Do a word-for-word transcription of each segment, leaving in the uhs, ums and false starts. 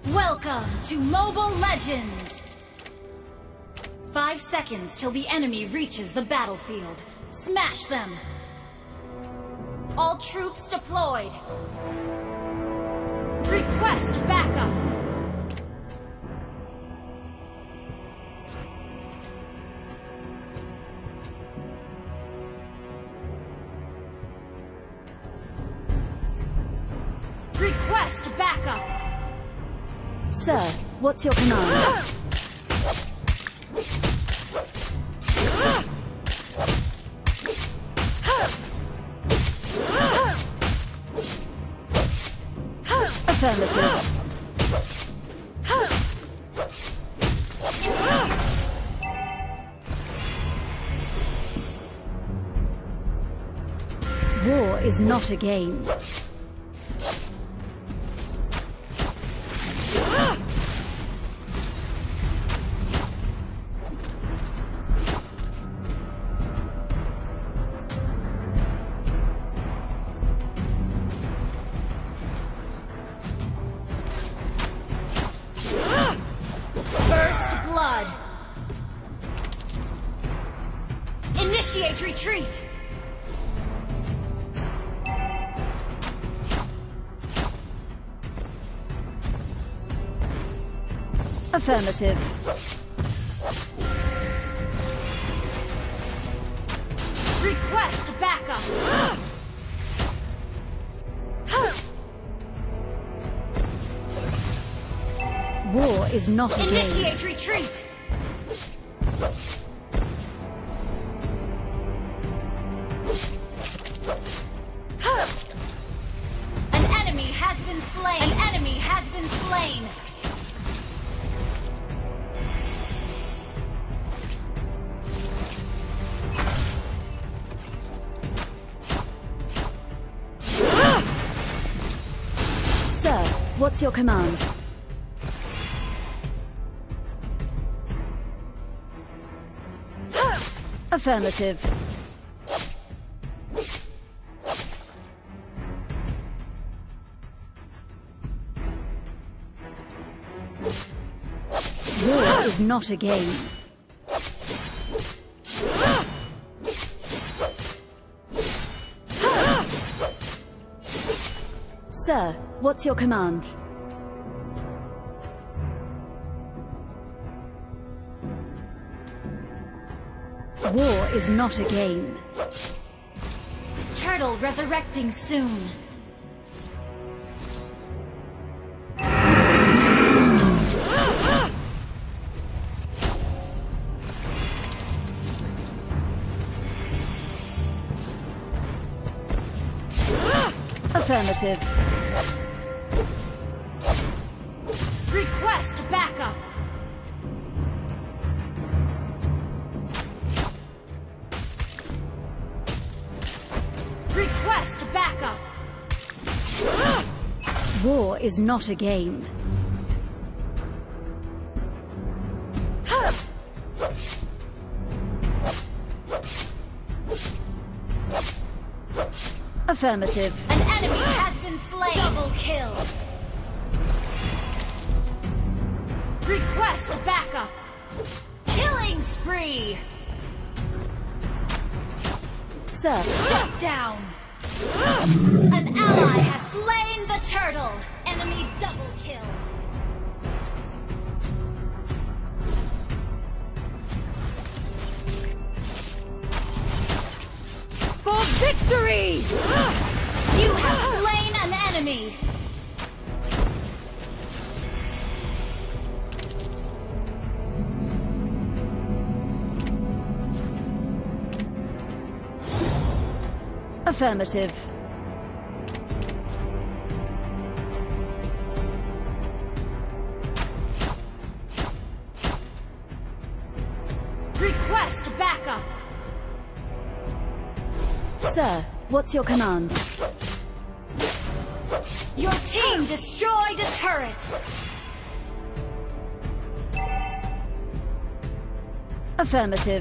Welcome to Mobile Legends! Five seconds till the enemy reaches the battlefield. Smash them! All troops deployed! Request backup! Request backup! Sir, what's your command? Affirmative. War is not a game. Blood. Initiate retreat. Affirmative. Request backup. War is not a game. Initiate retreat! An enemy has been slain! An enemy has been slain! Sir, what's your command? Affirmative. War is not a game. Sir, what's your command? War is not a game. Turtle resurrecting soon. Affirmative. Request backup. Request backup! War is not a game. Affirmative. An enemy has been slain! Double kill! Request backup! Killing spree! Sir. Shut down! An ally has slain the turtle! Enemy double kill! For victory! You have slain an enemy! Affirmative. Request backup! Sir, what's your command? Your team destroyed a turret! Affirmative.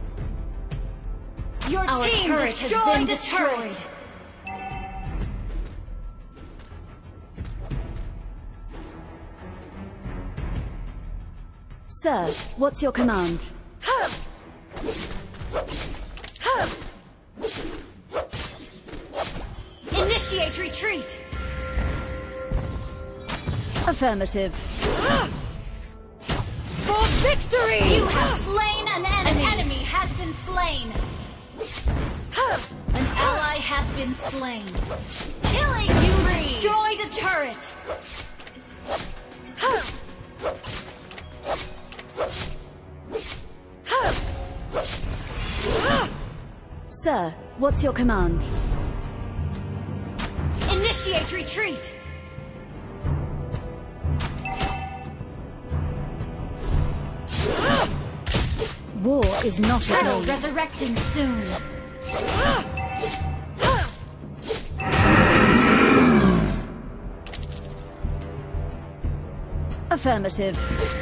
Your Our team turret destroyed has been a destroyed. turret! Sir, what's your command? Initiate retreat! Affirmative. For victory! You have slain an enemy! An enemy has been slain! An ally has been slain! Killing you! Destroyed a turret! Sir, what's your command? Initiate retreat! War is not a Battle game. resurrecting soon! Affirmative.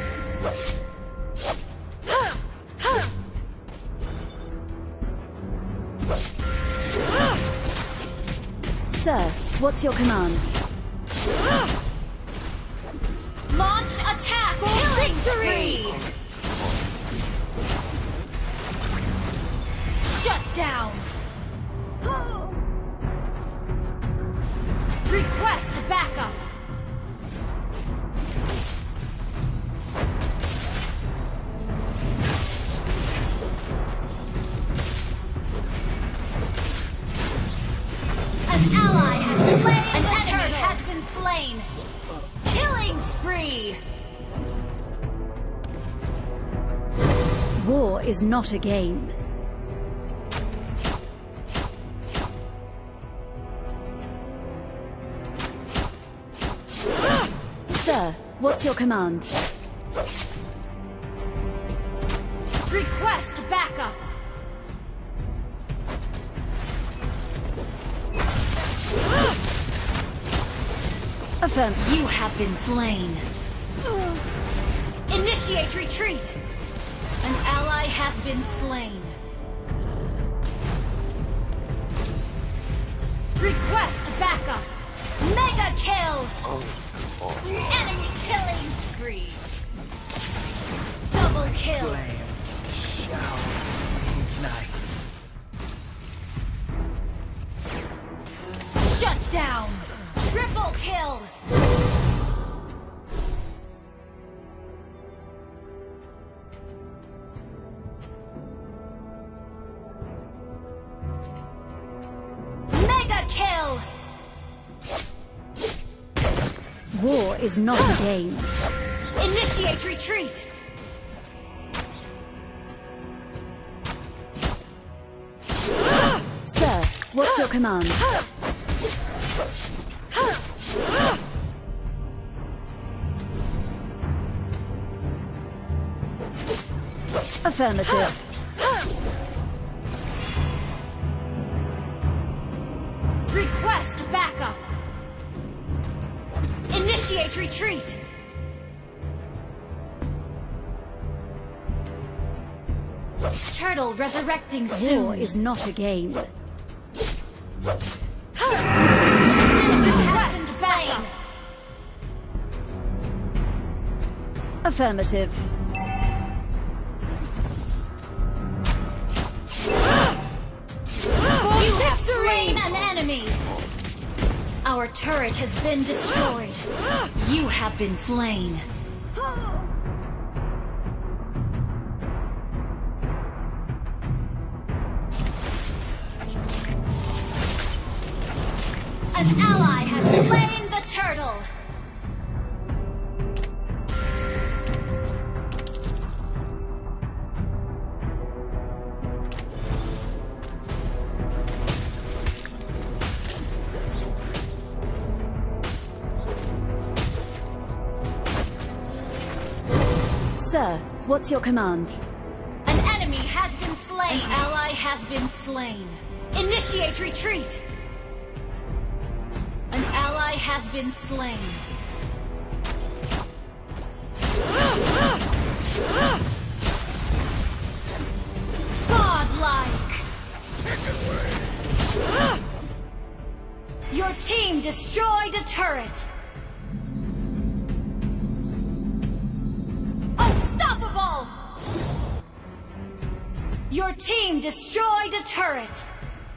Sir, what's your command? Launch attack! For victory! Shut down! Request backup! An ally has slain! An enemy has been slain! Killing spree! War is not a game. Sir, what's your command? Request backup! Affirm. You have been slain. Initiate retreat! An ally has been slain. Request backup! Mega kill! Enemy killing spree! Double kill! Flame shall ignite. Shut down! Triple kill! Mega kill! War is not a game. Initiate retreat! Sir, what's your command? Affirmative. Request backup! Initiate retreat! Turtle resurrecting soon! War is not a game. Request backup! Affirmative. You have slain an enemy! Our turret has been destroyed. You have been slain. An ally has slain the turtle! Sir, what's your command? An enemy has been slain! An ally has been slain. Initiate retreat! An ally has been slain. Godlike! Your team destroyed a turret! Unstoppable! Your team destroyed a turret!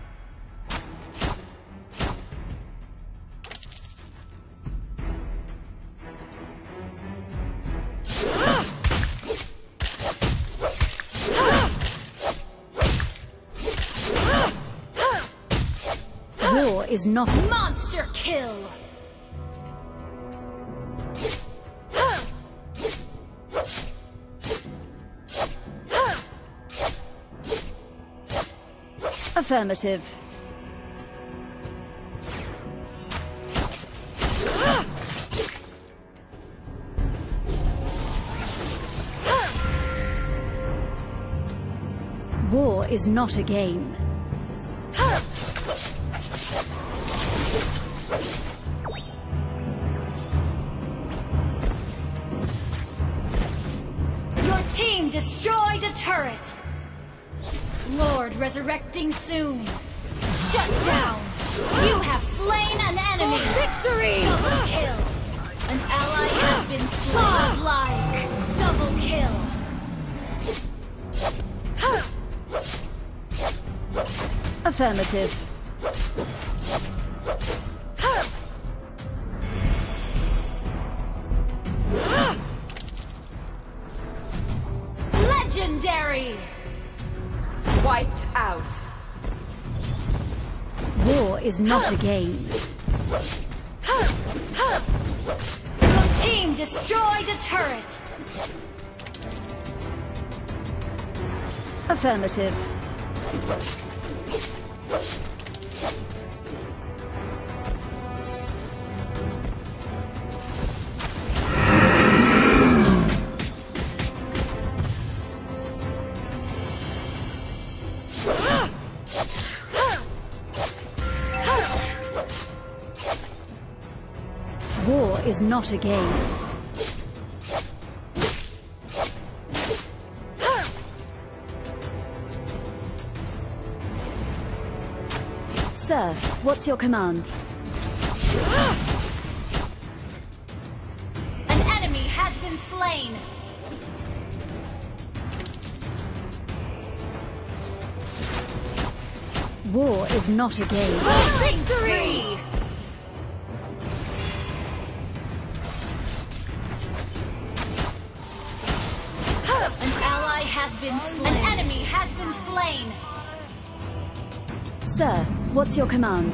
War is not... Monster kill! Affirmative. War is not a game. Your team destroyed a turret! Lord resurrecting soon. Shut down! You have slain an enemy! Victory! Double kill! An ally has been slain like double kill! Affirmative. Legendary! Wiped out. War is not a game. Your team destroyed a turret! Affirmative. War is not a game. Sir, what's your command? An enemy has been slain! War is not a game. Victory! An ally has been slain. An enemy has been slain! Sir, what's your command?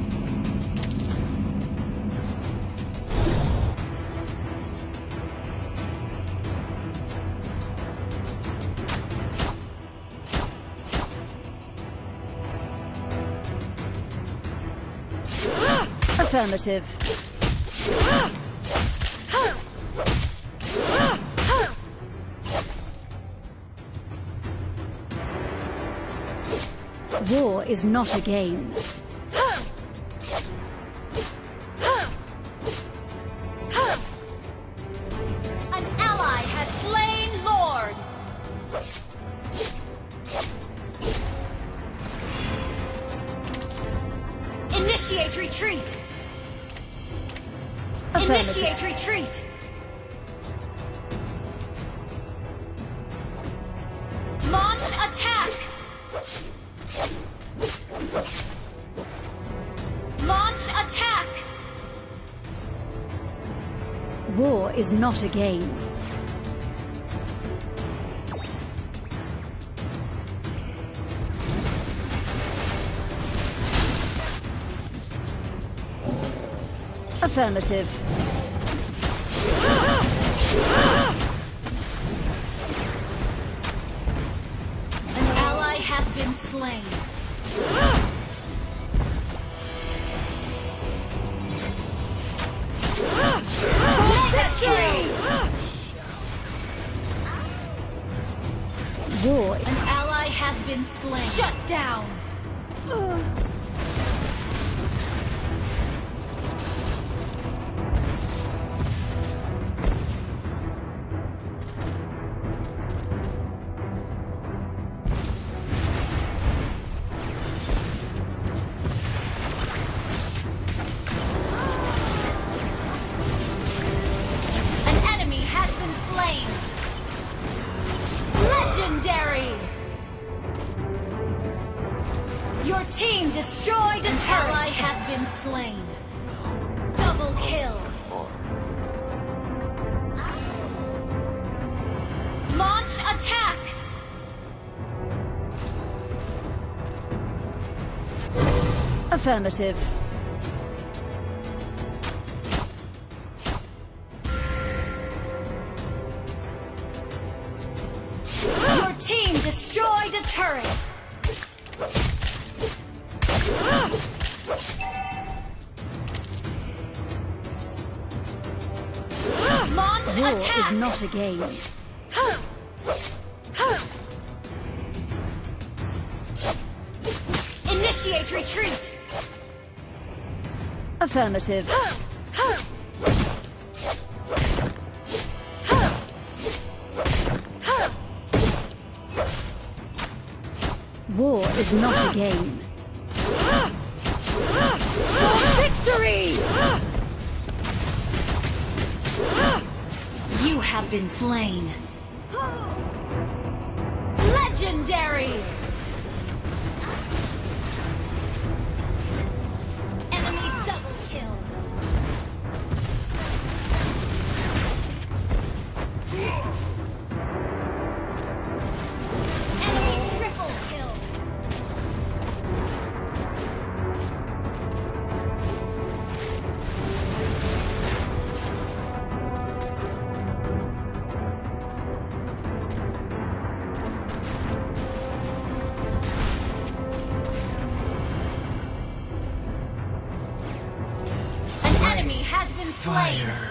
Affirmative. War is not a game. An ally has slain Lord! Initiate retreat! Initiate retreat! Launch attack! Launch attack! War is not a game. Affirmative. An ally has been slain. Victory! War. An ally has been slain. Shut down! Legendary! Your team destroyed a turret. An ally has been slain. Double kill. Launch attack. Affirmative. Your team destroyed a turret. Launch War attack. is not a game. Initiate retreat. Affirmative. War is not a game. Victory! You have been slain. Legendary! Enemy double kill. Enemy triple kill. An enemy has been slain. Fire.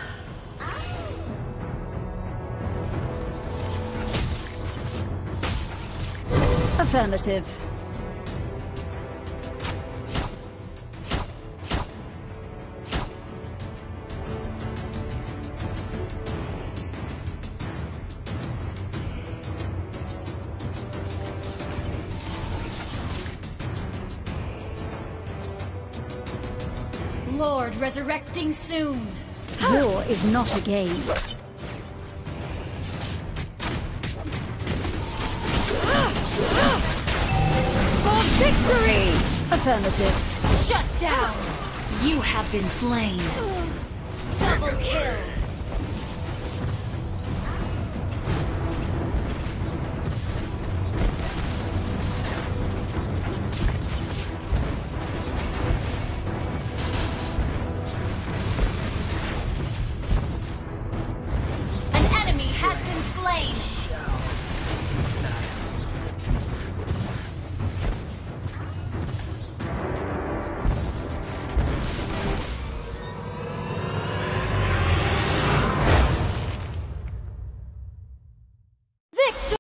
Affirmative. Lord resurrecting soon. War is not a game. For victory! Affirmative. Shut down! You have been slain. Double kill.